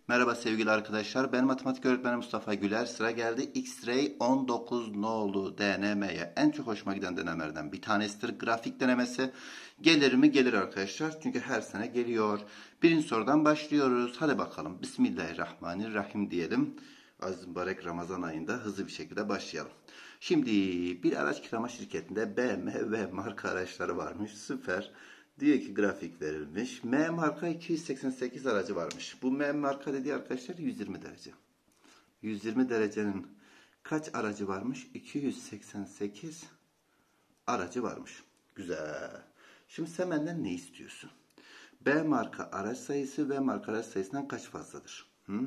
Merhaba sevgili arkadaşlar. Ben matematik öğretmeni Mustafa Güler. Sıra geldi X-ray 19 nolu denemeye. En çok hoşuma giden denemelerden bir tanesidir. Grafik denemesi. Gelir mi? Gelir arkadaşlar. Çünkü her sene geliyor. Birinci sorudan başlıyoruz. Hadi bakalım. Bismillahirrahmanirrahim diyelim. Aziz mübarek Ramazan ayında hızlı bir şekilde başlayalım. Şimdi bir araç kiralama şirketinde BMW marka araçları varmış. Süper. Diyor ki grafik verilmiş. M marka 288 aracı varmış. Bu M marka dediği arkadaşlar 120 derece. 120 derecenin kaç aracı varmış? 288 aracı varmış. Güzel. Şimdi sen benden ne istiyorsun? B marka araç sayısı V marka araç sayısından kaç fazladır?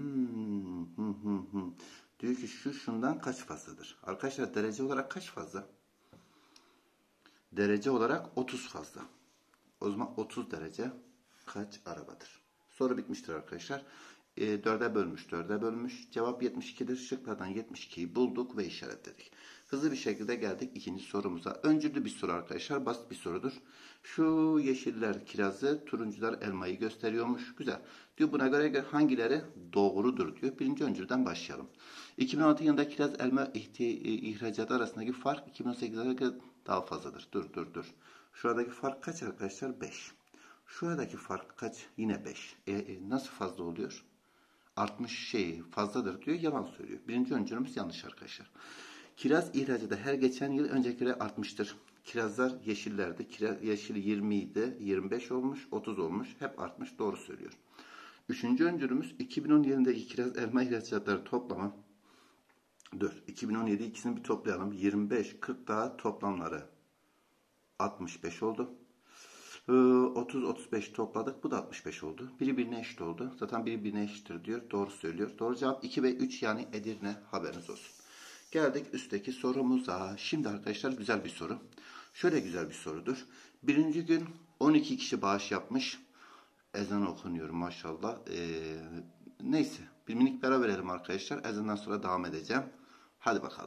Diyor ki şundan kaç fazladır? Arkadaşlar derece olarak kaç fazla? Derece olarak 30 fazla. O zaman 30 derece kaç arabadır? Soru bitmiştir arkadaşlar. 4'e bölmüş, 4'e bölmüş. Cevap 72'dir. Şıklardan 72'yi bulduk ve işaretledik. Hızlı bir şekilde geldik ikinci sorumuza. Öncüllü bir soru arkadaşlar. Basit bir sorudur. Şu yeşiller kirazı, turuncular elmayı gösteriyormuş. Güzel. Diyor buna göre hangileri doğrudur diyor. Birinci öncülden başlayalım. 2016 yılında kiraz elma ihracatı arasındaki fark 2018'e göre daha fazladır. Dur. Şuradaki fark kaç arkadaşlar? 5. Şuradaki fark kaç? Yine 5. Nasıl fazla oluyor? Artmış fazladır diyor. Yalan söylüyor. Birinci öncülümüz yanlış arkadaşlar. Kiraz ihracatı her geçen yıl öncekilere artmıştır. Kirazlar yeşillerdi. Kiraz yeşili 20 idi. 25 olmuş. 30 olmuş. Hep artmış. Doğru söylüyor. Üçüncü öncülümüz 2010 yılındaki kiraz elma ihracatları toplamı. 2017 ikisini bir toplayalım. 25, 40 daha toplamları 65 oldu. 30-35 topladık. Bu da 65 oldu. Birbirine eşit oldu. Zaten birbirine eşittir diyor. Doğru söylüyor. Doğru cevap 2 ve 3 yani Edirne, haberiniz olsun. Geldik üstteki sorumuza. Şimdi arkadaşlar güzel bir soru. Şöyle güzel bir sorudur. Birinci gün 12 kişi bağış yapmış. Ezan okunuyor maşallah. Neyse bir minik ara verelim arkadaşlar. Ezandan sonra devam edeceğim. Hadi bakalım.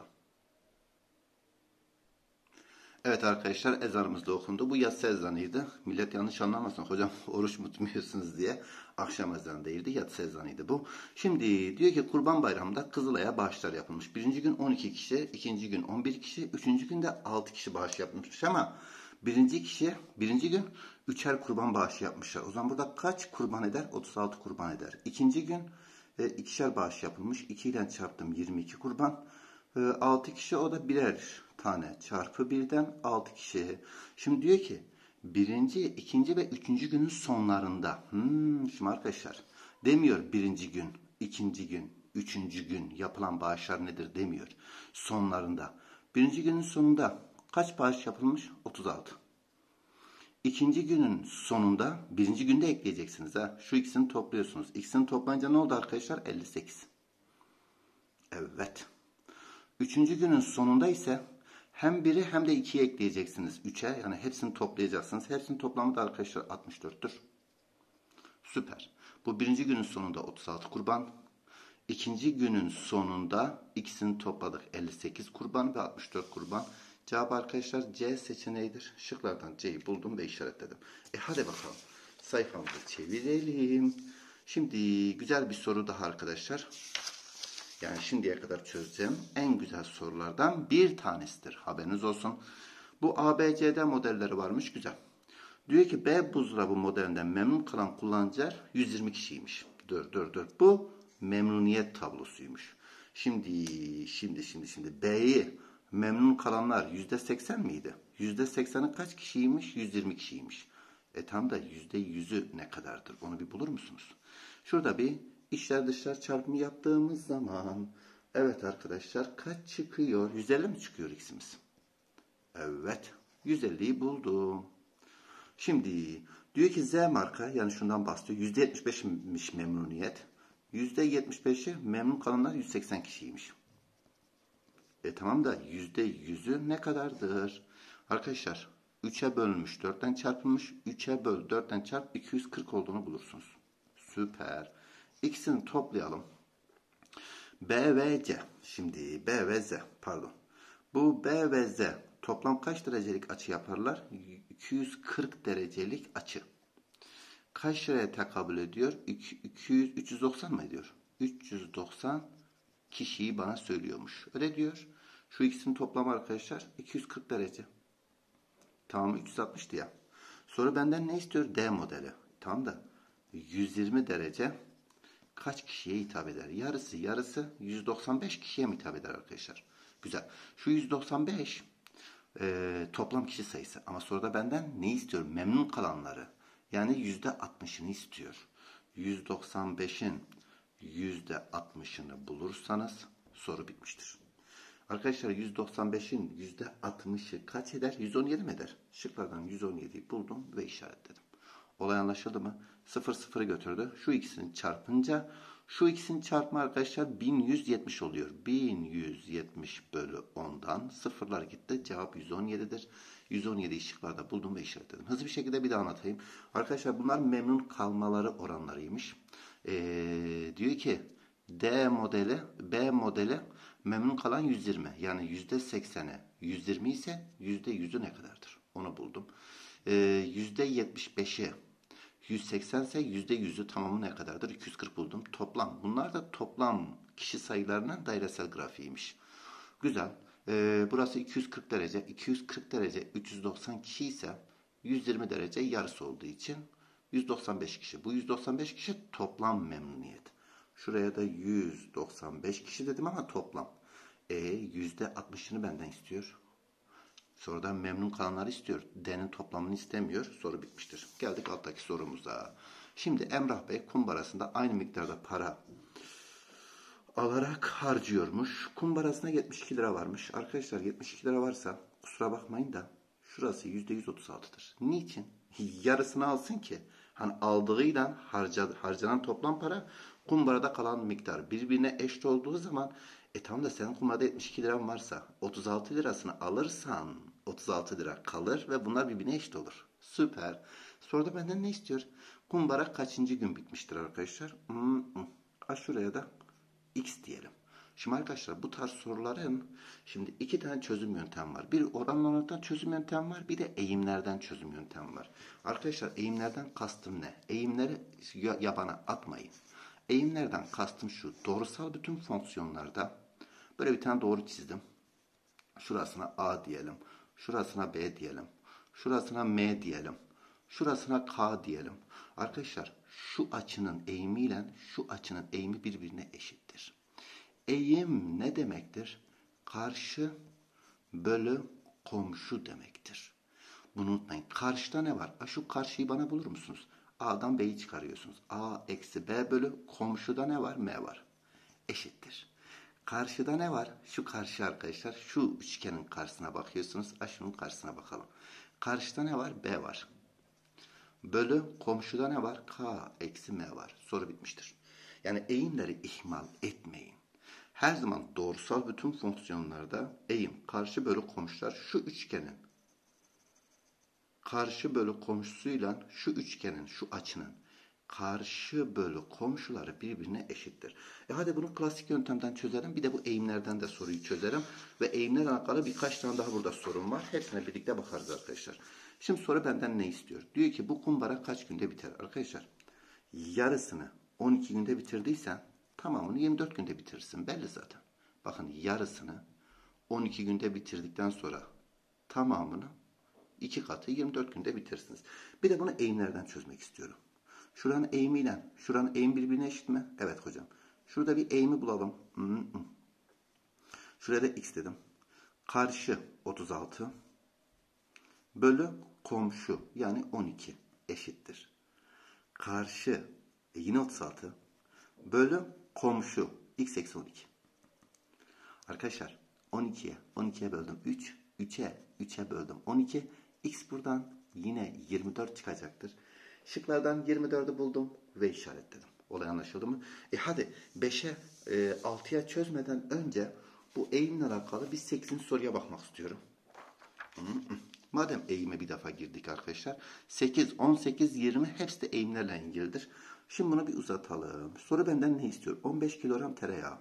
Evet arkadaşlar ezanımız da okundu. Bu yatsı ezanıydı. Millet yanlış anlamasın. Hocam oruç mu tutmuyorsunuz diye. Akşam ezanı değildi. Yatsı ezanıydı bu. Şimdi diyor ki Kurban Bayramı'nda Kızılay'a bağışlar yapılmış. Birinci gün 12 kişi, ikinci gün 11 kişi, üçüncü gün de 6 kişi bağış yapmış ama birinci gün 3'er kurban bağışı yapmışlar. O zaman burada kaç kurban eder? 36 kurban eder. İkinci gün ikişer bağış yapılmış. 2 ile çarptım 22 kurban. 6 kişi o da birer tane çarpı birden 6 kişi. Şimdi diyor ki birinci, ikinci ve üçüncü günün sonlarında. Şimdi arkadaşlar demiyor birinci gün, ikinci gün, üçüncü gün yapılan bağışlar nedir demiyor. Sonlarında. Birinci günün sonunda kaç bağış yapılmış? 36. İkinci günün sonunda birinci günde ekleyeceksiniz. Şu ikisini topluyorsunuz. İkisini toplayınca ne oldu arkadaşlar? 58. Evet. Üçüncü günün sonunda ise hem biri hem de 2'yi ekleyeceksiniz 3'e. Yani hepsini toplayacaksınız. Hepsinin toplamı da arkadaşlar 64'tür. Süper. Bu birinci günün sonunda 36 kurban. İkinci günün sonunda ikisini topladık. 58 kurban ve 64 kurban. Cevap arkadaşlar C seçeneğidir. Şıklardan C'yi buldum ve işaretledim. Hadi bakalım. Sayfamızı çevirelim. Şimdi güzel bir soru daha arkadaşlar. Yani şimdiye kadar çözeceğim en güzel sorulardan bir tanesidir. Haberiniz olsun. Bu ABCD modelleri varmış. Güzel. Diyor ki B buzdolabı modelinden memnun kalan kullanıcılar 120 kişiymiş. Dur. Bu memnuniyet tablosuymuş. Şimdi B'yi memnun kalanlar %80 miydi? %80'i kaç kişiymiş? 120 kişiymiş. Tam da %100'ü ne kadardır? Onu bir bulur musunuz? Şurada bir İçler dışlar çarpımı yaptığımız zaman evet arkadaşlar kaç çıkıyor? 150 mi çıkıyor x'imiz? Evet. 150'yi buldum. Şimdi diyor ki Z marka yani şundan bahsediyor. %75'miş memnuniyet. %75'i memnun kalanlar 180 kişiymiş. Tamam da %100'ü ne kadardır? Arkadaşlar 3'e bölünmüş 4'ten çarpılmış. 3'e böl 4'ten çarp 240 olduğunu bulursunuz. Süper. İkisini toplayalım. B ve C. Şimdi B ve Z pardon. Bu B ve Z toplam kaç derecelik açı yaparlar? 240 derecelik açı. kaç liraya tekabül ediyor? 200, 390 mı ediyor? 390 kişiyi bana söylüyormuş. Öyle diyor. Şu ikisinin toplamı arkadaşlar 240 derece. Tamam, 360'tı ya. Sonra benden ne istiyor? D modeli. Tamam da 120 derece kaç kişiye hitap eder? Yarısı 195 kişiye mi hitap eder arkadaşlar? Güzel. Şu 195 toplam kişi sayısı. Ama sonra da benden ne istiyor? Memnun kalanları. Yani %60'ını istiyor. 195'in %60'ını bulursanız soru bitmiştir. Arkadaşlar 195'in %60'ı kaç eder? 117 mi eder? Şıklardan 117'yi buldum ve işaretledim. Olay anlaşıldı mı? 0 0'ı götürdü. Şu ikisini çarpınca şu ikisinin çarpımı arkadaşlar 1170 oluyor. 1170 bölü 10'dan sıfırlar gitti. Cevap 117'dir. 117'yi şıklarda buldum ve işaretledim. Hızlı bir şekilde bir daha anlatayım. Arkadaşlar bunlar memnun kalmaları oranlarıymış. Diyor ki D modeli, B modeli memnun kalan 120. Yani %80'e 120 ise %100'ü ne kadardır? Onu buldum. %75'i 180 ise %100'ü tamamı ne kadardır? 240 buldum. Toplam. Bunlar da toplam kişi sayılarının dairesel grafiğiymiş. Güzel. Burası 240 derece. 240 derece 390 kişi ise 120 derece yarısı olduğu için 195 kişi. Bu 195 kişi toplam memnuniyet. Şuraya da 195 kişi dedim ama toplam. %60'ını benden istiyor. Sorudan memnun kalanları istiyor. D'nin toplamını istemiyor. Soru bitmiştir. Geldik alttaki sorumuza. Şimdi Emrah Bey kumbarasında aynı miktarda para alarak harcıyormuş. Kumbarasına 72 lira varmış. Arkadaşlar 72 lira varsa kusura bakmayın da şurası %136'dır. Niçin? Yarısını alsın ki hani aldığıyla harcanan toplam para kumbarada kalan miktar birbirine eşit olduğu zaman tamam da senin kumbarada 72 liran varsa 36 lirasını alırsan 36 lira kalır ve bunlar birbirine eşit olur. Süper. Sonra da benden ne istiyor? Kumbara kaçıncı gün bitmiştir arkadaşlar? Şuraya da X diyelim. Şimdi arkadaşlar bu tarz soruların şimdi iki tane çözüm yöntemi var. Bir oranlardan çözüm yöntemi var. Bir de eğimlerden çözüm yöntemi var. Arkadaşlar eğimlerden kastım ne? Eğimleri yabana atmayın. Eğimlerden kastım şu. Doğrusal bütün fonksiyonlarda böyle bir tane doğru çizdim. Şurasına A diyelim. Şurasına B diyelim. Şurasına M diyelim. Şurasına K diyelim. Arkadaşlar şu açının eğimiyle şu açının eğimi birbirine eşittir. Eğim ne demektir? Karşı bölü komşu demektir. Bunu unutmayın. Karşıda ne var? Şu karşıyı bana bulur musunuz? A'dan B'yi çıkarıyorsunuz. A eksi B bölü komşuda ne var? M var. Eşittir. Karşıda ne var? Şu karşı arkadaşlar. Şu üçgenin karşısına bakıyorsunuz. Şunun karşısına bakalım. Karşıda ne var? B var. Bölü komşuda ne var? K eksi M var. Soru bitmiştir. Yani eğimleri ihmal etmeyin. Her zaman doğrusal bütün fonksiyonlarda eğim karşı bölü komşular şu üçgenin karşı bölü komşusuyla şu üçgenin şu açının karşı bölü komşuları birbirine eşittir. Hadi bunu klasik yöntemden çözelim. Bir de bu eğimlerden de soruyu çözerim. Ve eğimlerle alakalı birkaç tane daha burada sorum var. Hepsine birlikte bakarız arkadaşlar. Şimdi soru benden ne istiyor? Diyor ki bu kumbara kaç günde biter? Arkadaşlar yarısını 12 günde bitirdiysen tamamını 24 günde bitirirsin. Belli zaten. Bakın yarısını 12 günde bitirdikten sonra tamamını 2 katı 24 günde bitirirsiniz. Bir de bunu eğimlerden çözmek istiyorum. Şuranın eğimiyle şuranın eğim birbirine eşit mi? Evet hocam. Şurada bir eğimi bulalım. Şuraya da x dedim. Karşı 36 bölü komşu yani 12 eşittir. Karşı yine 36 bölü komşu x eksi 12. Arkadaşlar 12'ye böldüm 3. 3'e böldüm 12. X buradan yine 24 çıkacaktır. Şıklardan 24'ü buldum ve işaretledim. Olay anlaşıldı mı? Hadi 5'e 6'ya çözmeden önce bu eğimle alakalı bir 8. soruya bakmak istiyorum. Madem eğime bir defa girdik arkadaşlar. 8, 18, 20 hepsi de eğimlerle ilgilidir. Şimdi bunu bir uzatalım. Soru benden ne istiyor? 15 kilogram tereyağı.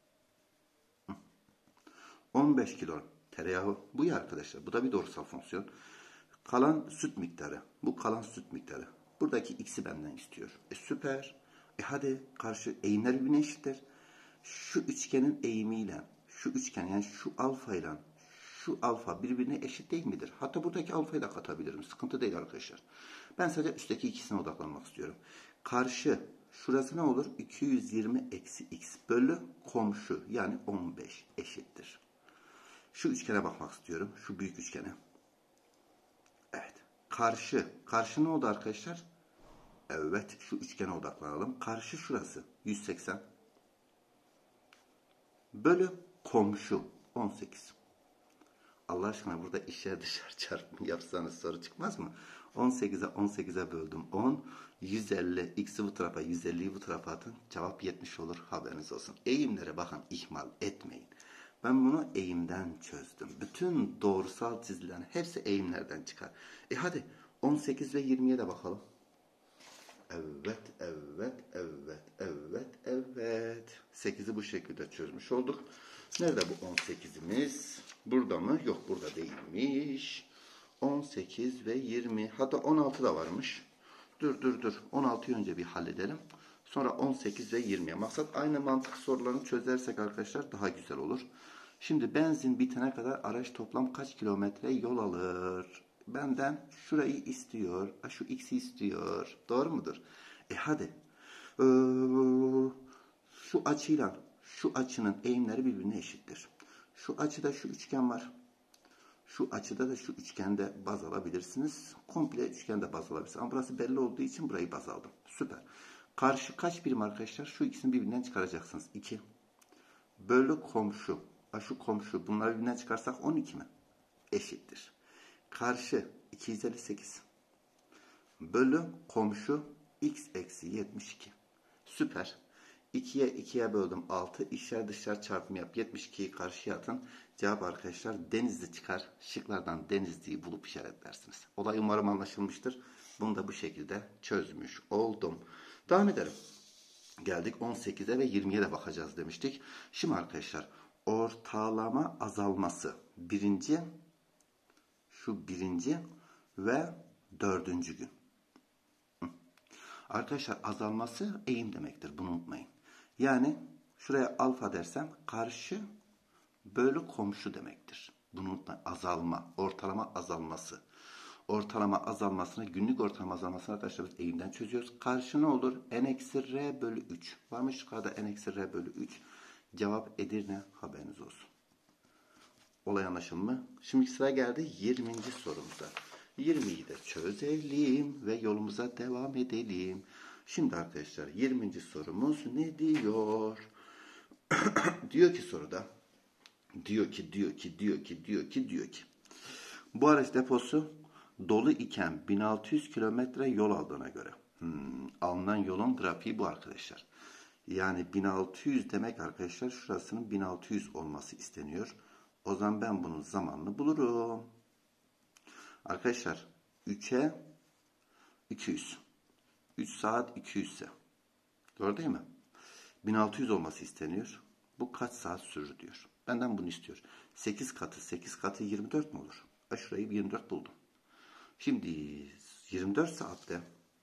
15 kilogram tereyağı bu ya arkadaşlar. Bu da bir doğrusal fonksiyon. Kalan süt miktarı. Bu kalan süt miktarı. Buradaki x'i benden istiyor. Süper. Hadi karşı eğimler birbirine eşittir. Şu üçgenin eğimiyle şu üçgen yani şu alfa ile şu alfa birbirine eşit değil midir? Hatta buradaki alfayı da katabilirim. Sıkıntı değil arkadaşlar. Ben sadece üstteki ikisine odaklanmak istiyorum. Karşı şurası ne olur? 220 eksi x bölü komşu yani 15 eşittir. Şu üçgene bakmak istiyorum. Şu büyük üçgene. Evet. Karşı ne oldu arkadaşlar? Evet. Şu üçgene odaklanalım. Karşı şurası. 180. Bölü komşu. 18. Allah aşkına burada içeri dışarı çarpımı yapsanız soru çıkmaz mı? 18'e böldüm 10. 150. X'i bu tarafa 150'yi bu tarafa atın. Cevap 70 olur. Haberiniz olsun. Eğimlere bakın. İhmal etmeyin. Ben bunu eğimden çözdüm. Bütün doğrusal çizilerin hepsi eğimlerden çıkar. Hadi 18 ve 20'ye de bakalım. Evet. 8'i bu şekilde çözmüş olduk. Nerede bu 18'imiz? Burada mı? Yok burada değilmiş. 18 ve 20. Hatta 16 da varmış. Dur. 16'yı önce bir halledelim. Sonra 18 ve 20'ye. Maksat aynı mantık sorularını çözersek arkadaşlar daha güzel olur. Şimdi benzin bitene kadar araç toplam kaç kilometre yol alır? Benden şurayı istiyor. Şu x'i istiyor. Doğru mudur? Hadi. Şu açıyla şu açının eğimleri birbirine eşittir. Şu açıda şu üçgen var. Şu açıda da şu üçgende baz alabilirsiniz. Komple üçgende baz alabilirsiniz. Ama burası belli olduğu için burayı baz aldım. Süper. Karşı kaç birim arkadaşlar? Şu ikisini birbirinden çıkaracaksınız. 2. Bölü komşu. Şu komşu. Bunları birbirinden çıkarsak 12 mi? Eşittir. Karşı 258. Bölü komşu x eksi 72. Süper. 2'ye böldüm 6. İçler dışlar çarpımı yap. 72'yi karşıya atın. Cevap arkadaşlar Denizli çıkar. Şıklardan Denizli'yi bulup işaretlersiniz. Olay umarım anlaşılmıştır. Bunu da bu şekilde çözmüş oldum. Devam edelim. Geldik 18'e ve 20'ye de bakacağız demiştik. Şimdi arkadaşlar ortalama azalması. Birinci ve 4. gün. Arkadaşlar azalması eğim demektir. Bunu unutmayın. Yani şuraya alfa dersem karşı bölü komşu demektir. Bunu unutmayın. Azalma, ortalama azalması. Ortalama azalmasını, günlük ortalama azalmasını arkadaşlar biz eğimden çözüyoruz. Karşı ne olur? N-R bölü 3. Varmış yukarıda N-R bölü 3. Cevap Edirne, haberiniz olsun. Olay anlaşıldı mı? Şimdi sıra geldi 20. sorumuza. 20'yi de çözelim ve yolumuza devam edelim. Şimdi arkadaşlar 20. sorumuz ne diyor? Diyor ki soruda. Diyor ki. Bu araç deposu dolu iken 1600 kilometre yol aldığına göre. Alınan yolun grafiği bu arkadaşlar. Yani 1600 demek arkadaşlar şurasının 1600 olması isteniyor. O zaman ben bunun zamanını bulurum. Arkadaşlar 3'e 200. 3 saat 200 ise. Doğru değil mi? 1600 olması isteniyor. Bu kaç saat sürür diyor. Benden bunu istiyor. 8 katı 24 mi olur? Şurayı 24 buldum. Şimdi 24 saatte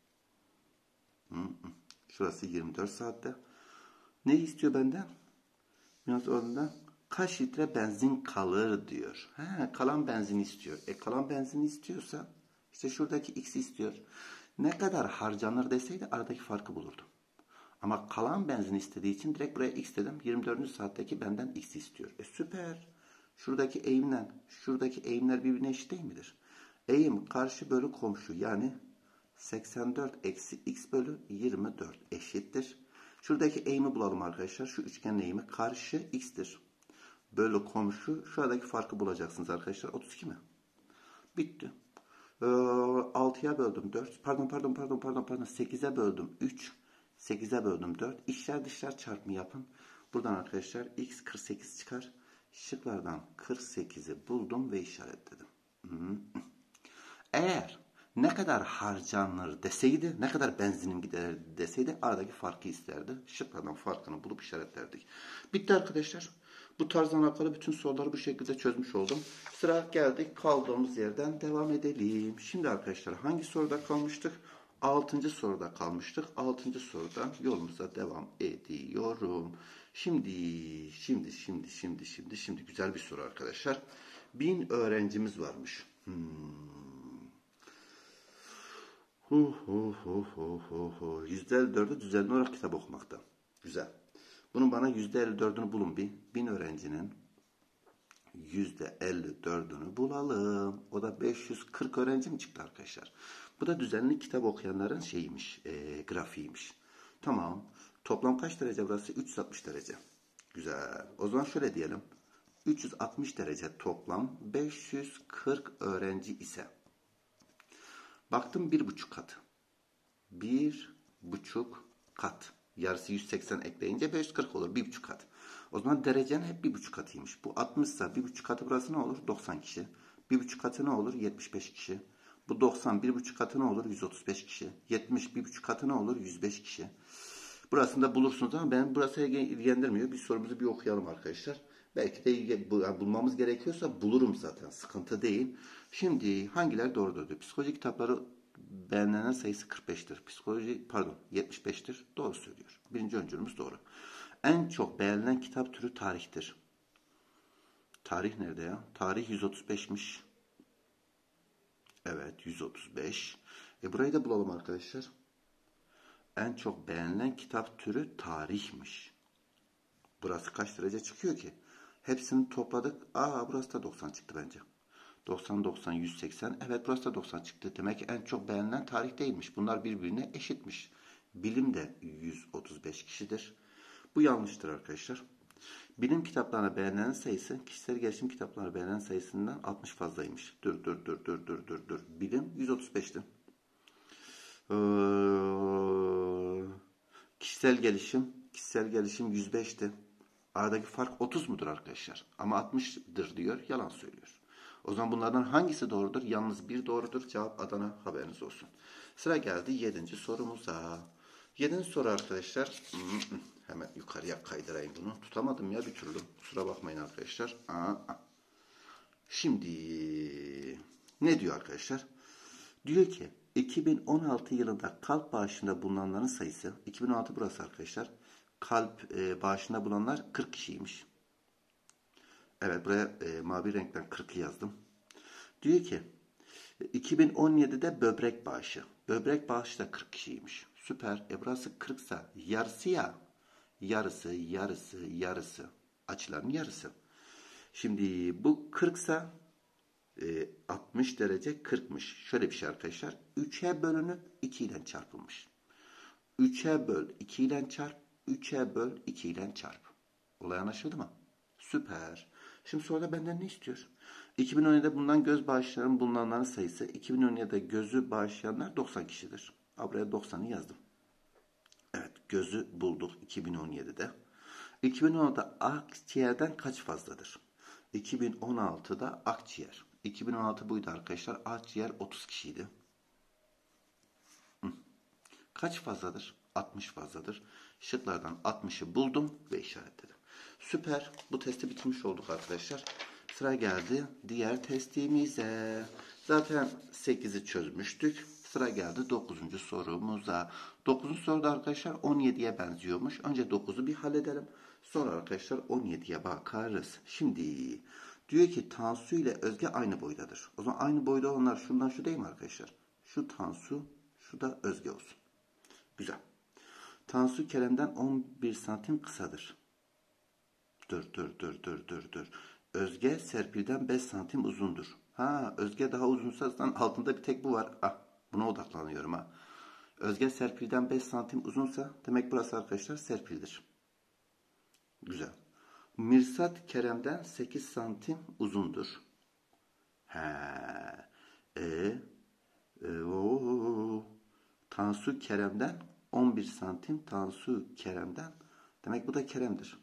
şurası 24 saatte ne istiyor benden? Biraz oradan kaç litre benzin kalır diyor. Kalan benzini istiyor. Kalan benzini istiyorsa işte şuradaki x istiyor. Ne kadar harcanır deseydi aradaki farkı bulurdum. Ama kalan benzin istediği için direkt buraya x dedim. 24. saatteki benden x istiyor. Süper. Şuradaki eğimler birbirine eşit değil midir? Eğim karşı bölü komşu yani 84 eksi x bölü 24 eşittir. Şuradaki eğimi bulalım arkadaşlar. Şu üçgenin eğimi karşı x'tir. Bölü komşu. Şuradaki farkı bulacaksınız arkadaşlar. 32 mi? Bitti. 6'ya böldüm 4. Pardon. 8'e böldüm 3. 8'e böldüm 4. İçler dışlar çarpımı yapın. Buradan arkadaşlar x 48 çıkar. Şıklardan 48'i buldum ve işaretledim. Eğer ne kadar harcanır deseydi, ne kadar benzinim gider deseydi aradaki farkı isterdi. Şıklardan farkını bulup işaretlerdik. Bitti arkadaşlar. Bu tarzdan alakalı bütün soruları bu şekilde çözmüş oldum. Sıra geldik kaldığımız yerden devam edelim. Şimdi arkadaşlar hangi soruda kalmıştık? 6. soruda kalmıştık. 6. soruda yolumuza devam ediyorum. Şimdi güzel bir soru arkadaşlar. 1000 öğrencimiz varmış. %54'ü düzenli olarak kitap okumakta. Güzel. Bunun bana %54'ünü bulun bir. 1000 öğrencinin %54'ünü bulalım. O da 540 öğrenci mi çıktı arkadaşlar? Bu da düzenli kitap okuyanların şeyiymiş, grafiğiymiş. Tamam. Toplam kaç derece burası? 360 derece. Güzel. O zaman şöyle diyelim. 360 derece toplam 540 öğrenci ise. Baktım 1,5 kat. 1,5 kat. Yarısı 180 ekleyince 540 olur. 1,5 kat. O zaman derecenin hep 1,5 katıymış. Bu 60 ise 1,5 katı burası ne olur? 90 kişi. 1,5 katı ne olur? 75 kişi. Bu 90 1,5 katı ne olur? 135 kişi. 70 1,5 katı ne olur? 105 kişi. Burasını da bulursunuz ama ben burası ilgilendirmiyor. Bir sorumuzu bir okuyalım arkadaşlar. Belki de bulmamız gerekiyorsa bulurum zaten. Sıkıntı değil. Şimdi hangiler doğrudur diyor. Psikoloji kitapları beğenilen sayısı 45'tir. Psikoloji 75'tir. Doğru söylüyor. Birinci öncülümüz doğru. En çok beğenilen kitap türü tarihtir. Tarih nerede ya? Tarih 135'miş. Evet 135. Burayı da bulalım arkadaşlar. En çok beğenilen kitap türü tarihmiş. Burası kaç derece çıkıyor ki? Hepsini topladık. Burası da 90 çıktı bence. 90, 90, 180. Evet burası da 90 çıktı. Demek ki en çok beğenilen tarih değilmiş. Bunlar birbirine eşitmiş. Bilim de 135 kişidir. Bu yanlıştır arkadaşlar. Bilim kitaplarına beğenilen sayısı kişisel gelişim kitaplarına beğenilen sayısından 60 fazlaymış. Dur. Bilim 135'ti. Kişisel gelişim 105'ti. Aradaki fark 30 mudur arkadaşlar? Ama 60'dır diyor. Yalan söylüyor. O zaman bunlardan hangisi doğrudur? Yalnız bir doğrudur. Cevap Adana, haberiniz olsun. Sıra geldi 7. sorumuza. 7. soru arkadaşlar. Hemen yukarıya kaydırayım bunu. Tutamadım ya bir türlü. Kusura bakmayın arkadaşlar. Şimdi ne diyor arkadaşlar? Diyor ki 2016 yılında kalp bağışında bulunanların sayısı, 2016 burası arkadaşlar. Kalp bağışında bulunanlar 40 kişiymiş. Evet buraya mavi renkten 40'ı yazdım. Diyor ki 2017'de böbrek bağışı. Böbrek bağışı da 40 kişiymiş. Süper. Burası 40 ise yarısı ya. Yarısı. Açıların yarısı. Şimdi bu 40 ise 60 derece 40'mış. Şöyle bir şey arkadaşlar. 3'e bölünüp 2 ile çarpılmış. 3'e böl 2 ile çarp. 3'e böl 2 ile çarp. Olay anlaşıldı mı? Süper. Şimdi soruda benden ne istiyor? 2017'de bulunan göz bağışlarının bulunanların sayısı. 2017'de gözü bağışlayanlar 90 kişidir. Buraya 90'ı yazdım. Evet gözü bulduk 2017'de. 2016'da akciğerden kaç fazladır? 2016'da akciğer. 2016 buydu arkadaşlar. Akciğer 30 kişiydi. Kaç fazladır? 60 fazladır. Şıklardan 60'ı buldum ve işaretledim. Süper. Bu testi bitirmiş olduk arkadaşlar. Sıra geldi diğer testimize. Zaten 8'i çözmüştük. Sıra geldi 9. sorumuza. 9. soruda arkadaşlar 17'ye benziyormuş. Önce 9'u bir halledelim. Sonra arkadaşlar 17'ye bakarız. Şimdi diyor ki Tansu ile Özge aynı boydadır. O zaman aynı boyda olanlar şundan şu değil mi arkadaşlar? Şu Tansu, şu da Özge olsun. Güzel. Tansu Kerem'den 11 santim kısadır. Dur. Özge Serpil'den 5 santim uzundur. Özge daha uzunsa zaten altında bir tek bu var. Buna odaklanıyorum Özge Serpil'den 5 santim uzunsa demek burası arkadaşlar Serpil'dir. Güzel. Mirsat Kerem'den 8 santim uzundur. Tansu Kerem'den 11 santim. Tansu Kerem'den. Demek bu da Kerem'dir.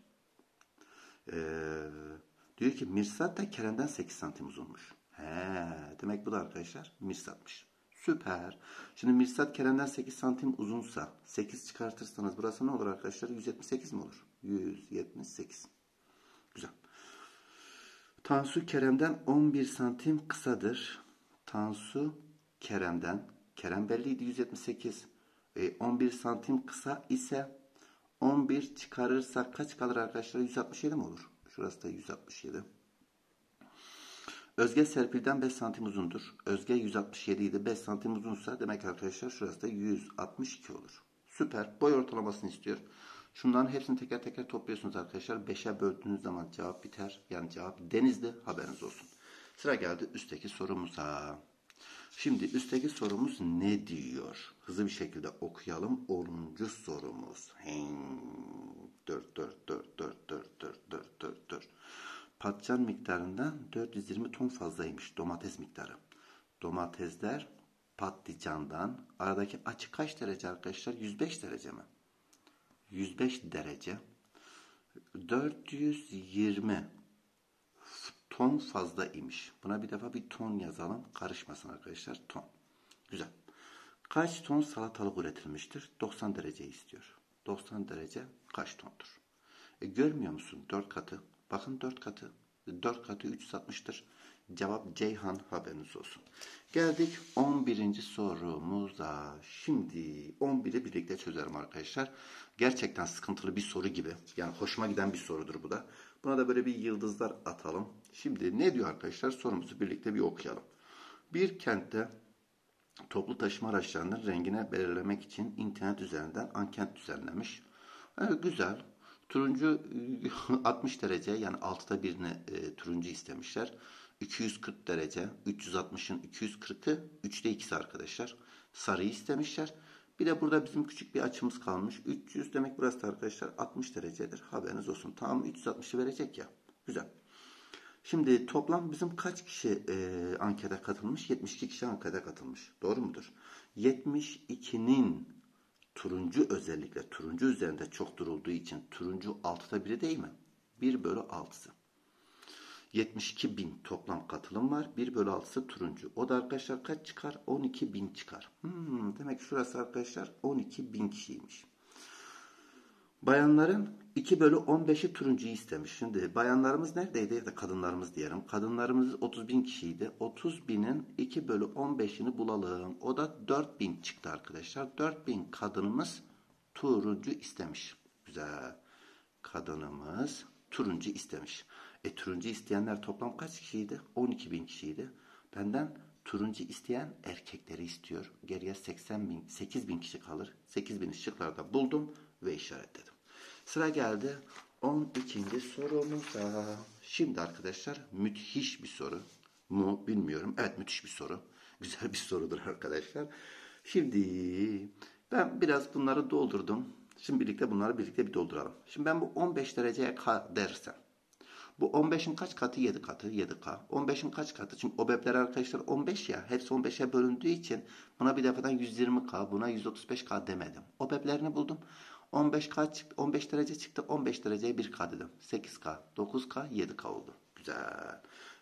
Diyor ki Mirsat da Kerem'den 8 santim uzunmuş. Demek bu da arkadaşlar Mirsat'mış. Süper. Şimdi Mirsat Kerem'den 8 santim uzunsa 8 çıkartırsanız burası ne olur arkadaşlar? 178 mi olur? 178. Güzel. Tansu Kerem'den 11 santim kısadır. Tansu Kerem'den Kerem belliydi 178. 11 santim kısa ise 11 çıkarırsak kaç kalır arkadaşlar? 167 mi olur? Şurası da 167. Özge Serpil'den 5 santim uzundur. Özge 167 idi. 5 santim uzunsa demek arkadaşlar şurası da 162 olur. Süper. Boy ortalamasını istiyor. Şunların hepsini teker teker topluyorsunuz arkadaşlar. 5'e böldüğünüz zaman cevap biter. Yani cevap denizdi. Haberiniz olsun. Sıra geldi üstteki sorumuza. Şimdi üstteki sorumuz ne diyor? Hızlı bir şekilde okuyalım. 10. sorumuz. 4. Patlıcan miktarından 420 ton fazlaymış domates miktarı. Domatesler patlıcandan aradaki açı kaç derece arkadaşlar? 105 derece mi? 105 derece. 420 ton fazla imiş. Buna bir defa bir ton yazalım. Karışmasın arkadaşlar. Ton. Güzel. Kaç ton salatalık üretilmiştir? 90 derece istiyor. 90 derece kaç tondur? Görmüyor musun? 4 katı. Bakın 4 katı. 4 katı 360'tır. Cevap Ceyhan, haberiniz olsun. Geldik 11. sorumuza. Şimdi 11'i birlikte çözelim arkadaşlar. Gerçekten sıkıntılı bir soru gibi. Yani hoşuma giden bir sorudur bu da. Buna da böyle bir yıldızlar atalım. Şimdi ne diyor arkadaşlar? Sorumuzu birlikte bir okuyalım. Bir kentte toplu taşıma araçlarının rengini belirlemek için internet üzerinden anket düzenlemiş. Evet, güzel. Turuncu 60 derece, yani 6'da birini turuncu istemişler. 240 derece, 360'ın 240'ı 3'te 2'si arkadaşlar. Sarıyı istemişler. Bir de burada bizim küçük bir açımız kalmış. 300 demek burası da arkadaşlar 60 derecedir. Haberiniz olsun. Tamam, 360'ı verecek ya. Güzel. Şimdi toplam bizim kaç kişi ankete katılmış? 72 kişi ankete katılmış. Doğru mudur? 72'nin turuncu, özellikle turuncu üzerinde çok durulduğu için turuncu 6'da biri değil mi? 1 bölü 6'sı. 72 bin toplam katılım var. 1 bölü 6'sı turuncu. O da arkadaşlar kaç çıkar? 12 bin çıkar. Demek ki şurası arkadaşlar 12 bin kişiymiş. Bayanların 2 bölü 15'i turuncuyu istemiş. Şimdi bayanlarımız neredeydi? Ya da kadınlarımız diyelim. Kadınlarımız 30 bin kişiydi. 30 binin 2 bölü 15'ini bulalım. O da 4 bin çıktı arkadaşlar. 4 bin kadınımız turuncu istemiş. Güzel. Kadınımız turuncu istemiş. Turuncu isteyenler toplam kaç kişiydi? 12 bin kişiydi. Benden turuncu isteyen erkekleri istiyor. Geriye 8 bin kişi kalır. 8 bin şıklarda buldum ve işaretledim. Sıra geldi 12. sorumuza. Şimdi arkadaşlar müthiş bir soru mu bilmiyorum. Evet, müthiş bir soru. Güzel bir sorudur arkadaşlar. Şimdi ben biraz bunları doldurdum. Şimdi bunları birlikte bir dolduralım. Şimdi ben bu 15 dereceye K dersem. Bu 15'in kaç katı? 7 katı. 7K. 15'in kaç katı? Şimdi OBEP'ler arkadaşlar 15 ya. Hepsi 15'e bölündüğü için buna bir defadan 120K, buna 135K demedim. OBEP'lerini buldum. 15K çıktı, 15 derece çıktı. 15 dereceye 1K dedim. 8K, 9K, 7K oldu. Güzel.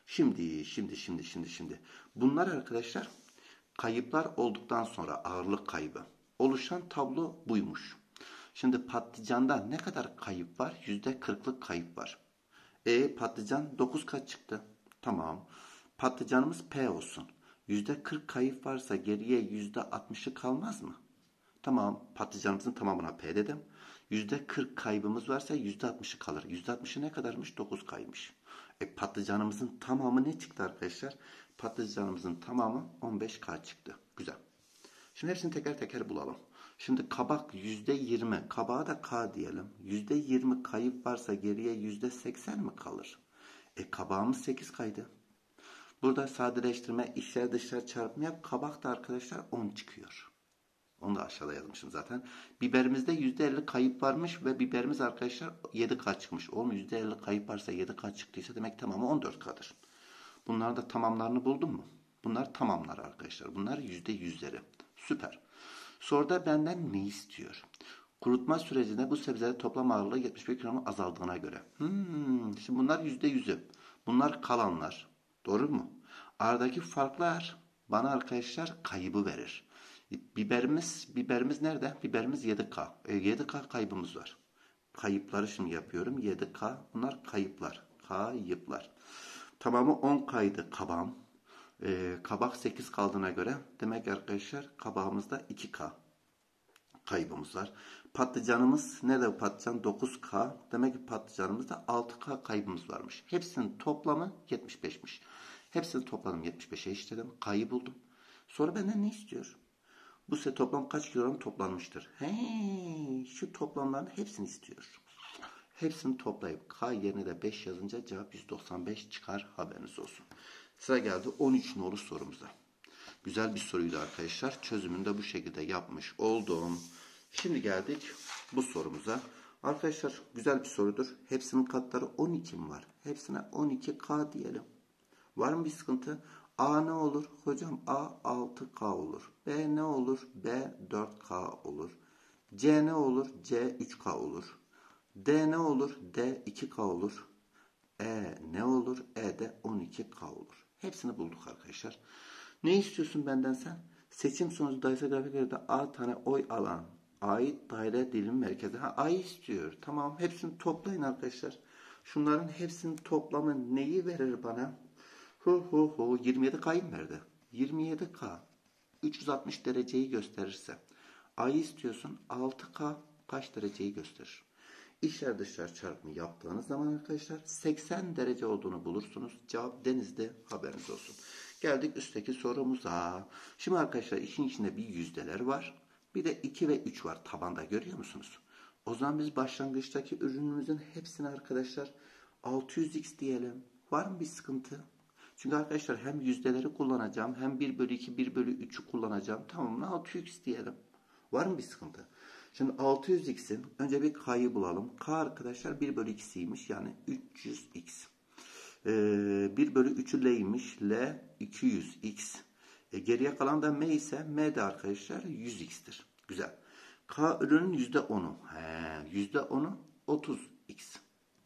Şimdi. Bunlar arkadaşlar kayıplar olduktan sonra ağırlık kaybı oluşan tablo buymuş. Şimdi patlıcanda ne kadar kayıp var? %40'lık kayıp var. Patlıcan 9K çıktı. Tamam. Patlıcanımız P olsun. %40 kayıp varsa geriye %60'ı kalmaz mı? Tamam. Patlıcanımızın tamamına P dedim. %40 kaybımız varsa %60'ı kalır. %60'ı ne kadarmış? 9K'ymış. Patlıcanımızın tamamı ne çıktı arkadaşlar? Patlıcanımızın tamamı 15K çıktı. Güzel. Şimdi hepsini teker teker bulalım. Şimdi kabak %20. Kabağa da K diyelim. %20 kayıp varsa geriye %80 mi kalır? Kabağımız 8 kaydı. Burada sadeleştirme, içler dışlar çarpımı yap. Kabak da arkadaşlar 10 çıkıyor. Onu da aşağıda yazmışım zaten. Biberimizde %50 kayıp varmış ve biberimiz arkadaşlar 7K çıkmış. Oğlum %50 kayıp varsa 7K çıktıysa demek tamamı 14K'dır. Bunların da tamamlarını buldun mu? Bunlar tamamlar arkadaşlar. Bunlar %100'leri. Süper. Soruda benden ne istiyor? Kurutma sürecinde bu sebzelerin toplam ağırlığı 71 gram azaldığına göre. Şimdi bunlar %100'ü. Bunlar kalanlar. Doğru mu? Aradaki farklar bana arkadaşlar kaybı verir. Biberimiz nerede? Biberimiz 7K. 7K kaybımız var. Kayıpları şimdi yapıyorum. 7K. Bunlar kayıplar. Kayıplar. Tamamı 10K'ydı kabağım. Kabak 8 kaldığına göre demek ki arkadaşlar kabağımızda 2K kaybımız var. Patlıcanımız nerede patlıcan? 9K. Demek ki patlıcanımızda 6K kaybımız varmış. Hepsinin toplamı 75'miş. Hepsini topladım 75'e eşitledim. K'yı buldum. Sonra benden ne istiyor? Bu sefer toplam kaç kilogram toplanmıştır? Şu toplamların hepsini istiyor. Hepsini toplayıp K yerine de 5 yazınca cevap 195 çıkar, haberiniz olsun. Sıra geldi 13 nolu sorumuza. Güzel bir soruydu arkadaşlar. Çözümünü de bu şekilde yapmış oldum. Şimdi geldik bu sorumuza. Arkadaşlar güzel bir sorudur. Hepsinin katları 12 mi var? Hepsine 12K diyelim. Var mı bir sıkıntı? A ne olur? Hocam A 6K olur. B ne olur? B 4K olur. C ne olur? C 3K olur. D ne olur? D 2K olur. E ne olur? E de 12K olur. Hepsini bulduk arkadaşlar. Ne istiyorsun benden sen? Seçim sonucu dairesel grafiklerde A tane oy alan ait daire dilim merkezi. A'yı istiyor. Tamam, hepsini toplayın arkadaşlar. Şunların hepsinin toplamı neyi verir bana? 27K'yı mı verdi? 27K 360 dereceyi gösterirse A'yı istiyorsun, 6K kaç dereceyi gösterir? İçler dışlar çarpımı yaptığınız zaman arkadaşlar 80 derece olduğunu bulursunuz. Cevap denizde, haberiniz olsun. Geldik üstteki sorumuza. Şimdi arkadaşlar işin içinde bir yüzdeler var. Bir de 2 ve 3 var tabanda, görüyor musunuz? O zaman biz başlangıçtaki ürünümüzün hepsini arkadaşlar 600x diyelim. Var mı bir sıkıntı? Çünkü arkadaşlar hem yüzdeleri kullanacağım hem 1 bölü 2, 1 bölü 3'ü kullanacağım. Tamam mı? 600x diyelim. Var mı bir sıkıntı? Şimdi 600x'in önce bir k'yı bulalım. K arkadaşlar 1 bölü 2'siymiş. Yani 300x. 1 bölü 3'ü l'ymiş. L 200x. Geriye kalan da m ise m de arkadaşlar 100x'tir. Güzel. K ürünün %10'u. %10'u 30x.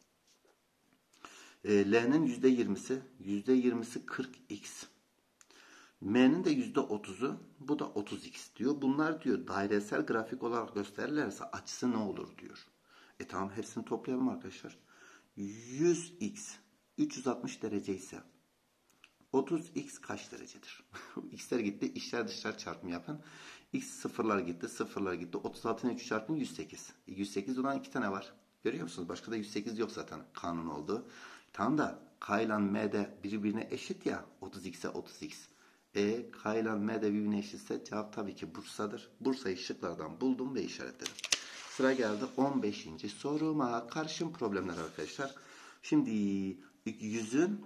L'nin %20'si. %20'si 40x. M'nin de %30'u, bu da 30x diyor. Bunlar diyor dairesel grafik olarak gösterirlerse açısı ne olur diyor. Tamam, hepsini toplayalım arkadaşlar. 100x 360 derece ise 30x kaç derecedir? X'ler gitti, içler dışlar çarpımı yapın. X sıfırlar gitti, sıfırlar gitti. 36'ın 3 çarpımı 108. 108 olan 2 tane var. Görüyor musunuz? Başka da 108 yok zaten, kanun oldu. Tam da K ile M de birbirine eşit ya. 30x'e 30x. K ile M de birbirine eşitse cevap tabii ki Bursa'dır. Bursa'yı şıklardan buldum ve işaretledim. Sıra geldi 15. soruma. Karışım problemler arkadaşlar. Şimdi 100'ün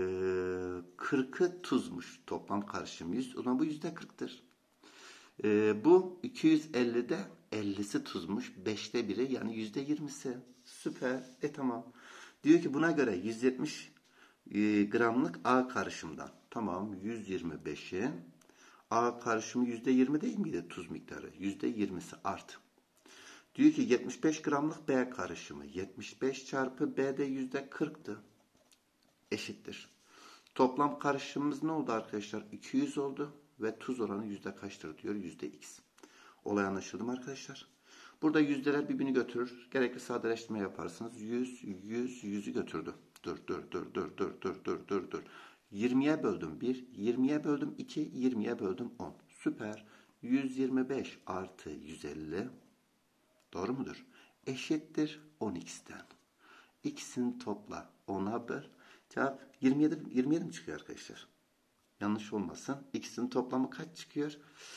40'ı tuzmuş. Toplam karışım 100. O zaman bu %40'tır. Bu 250'de 50'si tuzmuş. 5'te 1'i yani %20'si. Süper. Tamam. Diyor ki buna göre 170 gramlık A karışımdan. Tamam, 125'in A karışımı %20 değil miydi tuz miktarı? %20'si artı. Diyor ki 75 gramlık B karışımı. 75 çarpı B'de %40'tı. Eşittir. Toplam karışımımız ne oldu arkadaşlar? 200 oldu ve tuz oranı yüzde kaçtır diyor? %x. Olay anlaşıldı mı arkadaşlar? Burada yüzdeler birbirini götürür. Gerekli sadeleştirme yaparsınız. 100, 100, 100'ü götürdü. Dur. 20'ye böldüm 1, 20'ye böldüm 2, 20'ye böldüm 10. Süper. 125 artı 150. Doğru mudur? Eşittir 10x'ten. X'ini topla. 10'a böl. Cevap 27 mi çıkıyor arkadaşlar? Yanlış olmasın. X'in toplamı kaç çıkıyor?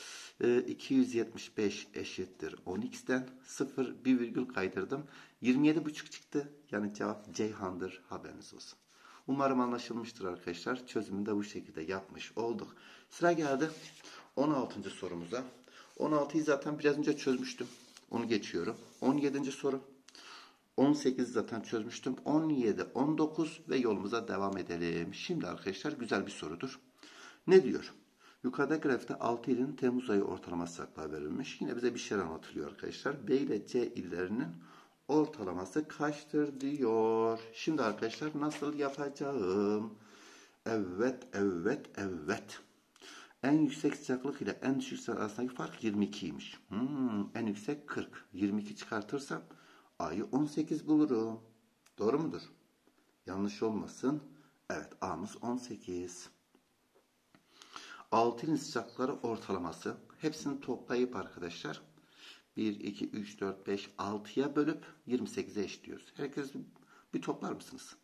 275 eşittir 10x'ten 0 bir virgül kaydırdım. 27,5 çıktı. Yani cevap Ceyhan'dır. Haberiniz olsun. Umarım anlaşılmıştır arkadaşlar. Çözümünü de bu şekilde yapmış olduk. Sıra geldi 16. sorumuza. 16'yı zaten biraz önce çözmüştüm. Onu geçiyorum. 17. soru. 18 zaten çözmüştüm. 17, 19 ve yolumuza devam edelim. Şimdi arkadaşlar güzel bir sorudur. Ne diyor? Yukarıda grafikte 6 ilin Temmuz ayı ortalaması sıcaklığı verilmiş. Yine bize bir şey anlatılıyor arkadaşlar. B ile C illerinin ortalaması kaçtır diyor. Şimdi arkadaşlar nasıl yapacağım? Evet. En yüksek sıcaklık ile en düşük sıcaklık arasındaki fark 22'ymiş. En yüksek 40. 22 çıkartırsam A'yı 18 bulurum. Doğru mudur? Yanlış olmasın. Evet, A'mız 18. 6 ilin sıcaklıkları ortalaması. Hepsini toplayıp arkadaşlar 1, 2, 3, 4, 5, 6'ya bölüp 28'e eşitliyoruz. Herkes bir toplar mısınız?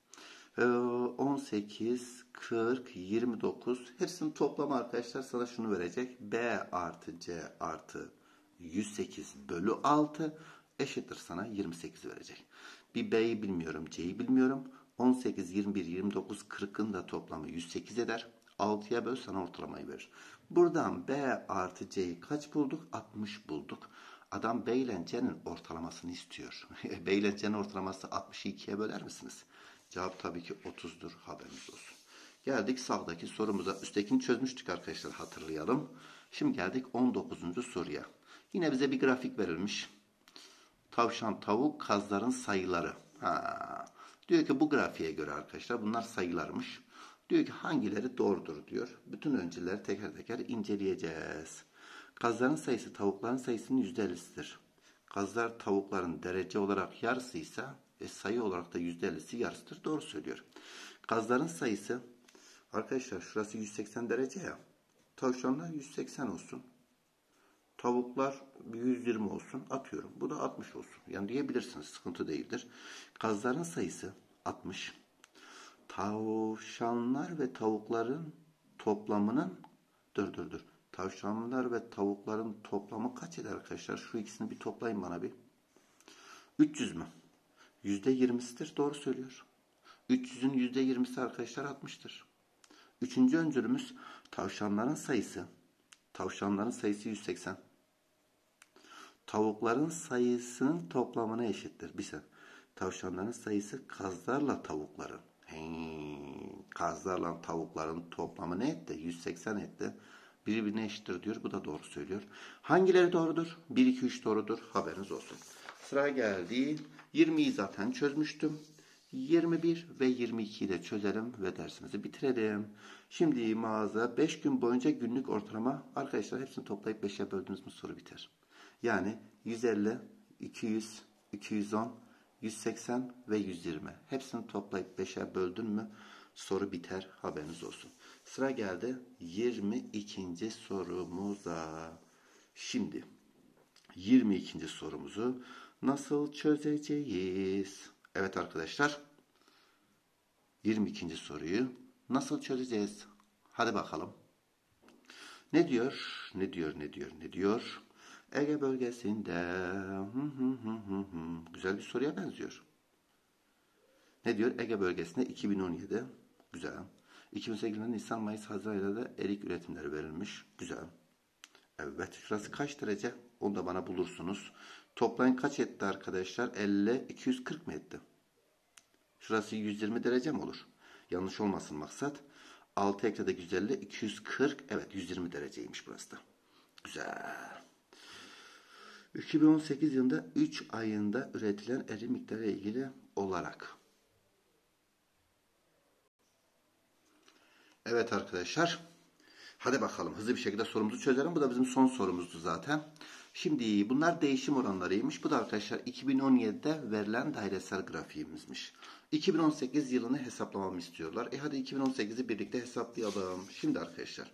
18, 40, 29. Hepsinin toplamı arkadaşlar sana şunu verecek. B artı C artı 108 bölü 6 eşittir sana 28 verecek. Bir B'yi bilmiyorum, C'yi bilmiyorum. 18, 21, 29, 40'ın da toplamı 108 eder. 6'ya böl sana ortalamayı verir. Buradan B artı C'yi kaç bulduk? 60 bulduk. Adam B ile C'nin ortalamasını istiyor. B ile C'nin ortalaması 60'ı 2'ye böler misiniz? Cevap tabii ki 30'dur, haberiniz olsun. Geldik sağdaki sorumuza. Üsttekini çözmüştük arkadaşlar, hatırlayalım. Şimdi geldik 19. soruya. Yine bize bir grafik verilmiş. Tavşan, tavuk, kazların sayıları. Diyor ki bu grafiğe göre arkadaşlar bunlar sayılarmış. Diyor ki hangileri doğrudur diyor. Bütün önceleri teker teker inceleyeceğiz. Kazların sayısı tavukların sayısının %50'sidir. Kazlar tavukların derece olarak yarısıysa sayı olarak da %50'si yarısıdır. Doğru söylüyor. Kazların sayısı arkadaşlar şurası 180 derece ya. Tavşanlar 180 olsun. Tavuklar 120 olsun. Atıyorum. Bu da 60 olsun. Yani diyebilirsiniz. Sıkıntı değildir. Kazların sayısı 60. Tavşanlar ve tavukların toplamının dur. Tavşanlar ve tavukların toplamı kaç eder arkadaşlar? Şu ikisini bir toplayın bana bir. 300 mü? %20'sidir. Doğru söylüyor. 300'ün %20'si arkadaşlar 60'tır. Üçüncü öncülümüz tavşanların sayısı. Tavşanların sayısı 180. Tavukların sayısının toplamına eşittir. Bir sen. Tavşanların sayısı kazlarla tavukların. Kazlarla tavukların toplamı ne etti? 180 etti. Birbirine eşittir diyor. Bu da doğru söylüyor. Hangileri doğrudur? 1, 2, 3 doğrudur. Haberiniz olsun. Sıra geldi. 20'yi zaten çözmüştüm. 21 ve 22'yi de çözelim ve dersimizi bitirelim. Şimdi mağaza 5 gün boyunca günlük ortalama. Arkadaşlar hepsini toplayıp 5'e böldüğünüz mü soru biter. Yani 150, 200, 210, 180 ve 120. Hepsini toplayıp 5'e böldün mü soru biter, haberiniz olsun. Sıra geldi 22. sorumuza. Şimdi 22. sorumuzu nasıl çözeceğiz? Evet arkadaşlar 22. soruyu nasıl çözeceğiz? Hadi bakalım. Ne diyor? Ne diyor? Ege bölgesinde güzel bir soruya benziyor. Ne diyor? Ege bölgesinde 2017 güzel. 2008'de Nisan, Mayıs, Haziran ayında erik üretimleri verilmiş. Güzel. Evet. Şurası kaç derece? Onu da bana bulursunuz. Toplayın kaç etti arkadaşlar? 50, 240 mı etti? Şurası 120 derece mi olur? Yanlış olmasın maksat. 6 eklede 150, 240. Evet 120 dereceymiş burası da. Güzel. 2018 yılında 3 ayında üretilen erim miktarı ile ilgili olarak. Evet arkadaşlar. Hadi bakalım hızlı bir şekilde sorumuzu çözelim. Bu da bizim son sorumuzdu zaten. Şimdi bunlar değişim oranlarıymış. Bu da arkadaşlar 2017'de verilen dairesel grafiğimizmiş. 2018 yılını hesaplamamı istiyorlar. Hadi 2018'i birlikte hesaplayalım. Şimdi arkadaşlar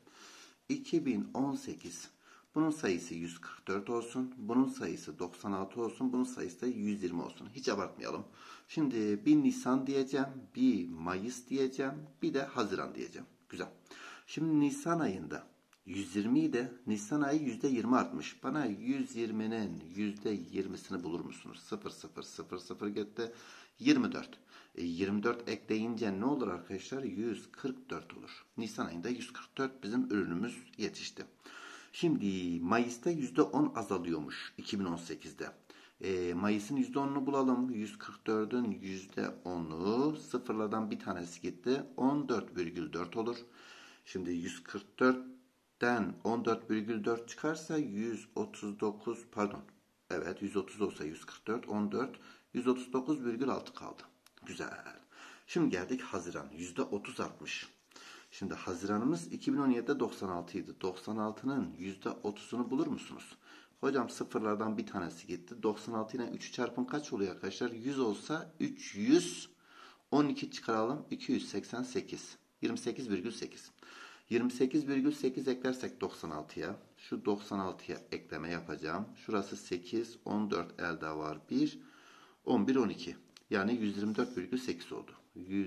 2018 bunun sayısı 144 olsun. Bunun sayısı 96 olsun. Bunun sayısı da 120 olsun. Hiç abartmayalım. Şimdi bir Nisan diyeceğim. Bir Mayıs diyeceğim. Bir de Haziran diyeceğim. Güzel. Şimdi Nisan ayında 120 idi. Nisan ayı %20 artmış. Bana 120'nin %20'sini bulur musunuz? 0, 0, 0, 0 gitti. 24. 24 ekleyince ne olur arkadaşlar? 144 olur. Nisan ayında 144 bizim ürünümüz yetişti. Şimdi Mayıs'ta %10 azalıyormuş 2018'de. Mayıs'ın %10'unu bulalım. 144'ün %10'u sıfırlardan bir tanesi gitti. 14,4 olur. Şimdi 144'ten 14,4 çıkarsa 139 pardon. Evet 130 olsa 144 14 139,6 kaldı. Güzel. Şimdi geldik Haziran. %30 artmış. Şimdi Haziran'ımız 2017'de 96 idi. 96'nın %30'unu bulur musunuz? Hocam sıfırlardan bir tanesi gitti. 96 ile 3'ü çarpın kaç oluyor arkadaşlar? 100 olsa 300 12 çıkaralım. 288. 28,8. 28,8 eklersek 96'ya. Şu 96'ya ekleme yapacağım. Şurası 8, 14 elde var 1, 11, 12. Yani 124,8 oldu.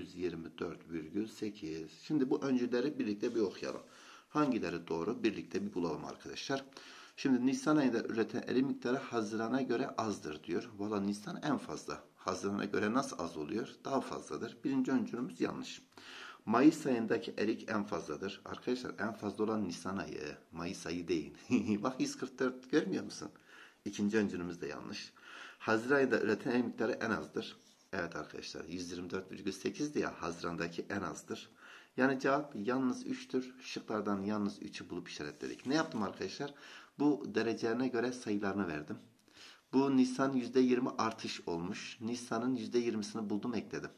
124,8. Şimdi bu öncüleri birlikte bir okuyalım. Hangileri doğru? Birlikte bir bulalım arkadaşlar. Şimdi Nisan ayında üreten erim miktarı Haziran'a göre azdır diyor. Valla Nisan en fazla. Haziran'a göre nasıl az oluyor? Daha fazladır. Birinci öncülümüz yanlış. Mayıs ayındaki erik en fazladır. Arkadaşlar en fazla olan Nisan ayı. Mayıs ayı değil. Bak 144 görmüyor musun? İkinci öncülümüz de yanlış. Haziran ayında üreten erik miktarı en azdır. Evet arkadaşlar 124,8'di ya, Haziran'daki en azdır. Yani cevap yalnız 3'tür. Şıklardan yalnız 3'ü bulup işaretledik. Ne yaptım arkadaşlar? Bu derecelerine göre sayılarını verdim. Bu Nisan %20 artış olmuş. Nisan'ın %20'sini buldum, ekledim.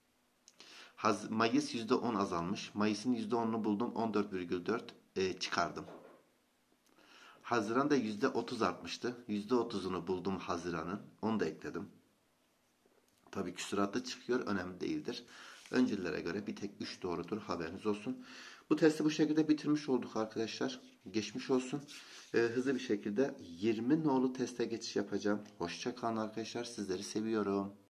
Mayıs %10 azalmış. Mayıs'ın %10'unu buldum, 14,4 çıkardım. Haziran'da %30 artmıştı. %30'unu buldum Haziran'ın. Onu da ekledim. Tabii küsuratlı çıkıyor, önemli değildir. Öncülere göre bir tek 3 doğrudur, haberiniz olsun. Bu testi bu şekilde bitirmiş olduk arkadaşlar. Geçmiş olsun. Hızlı bir şekilde 20 nolu teste geçiş yapacağım. Hoşça kalın arkadaşlar. Sizleri seviyorum.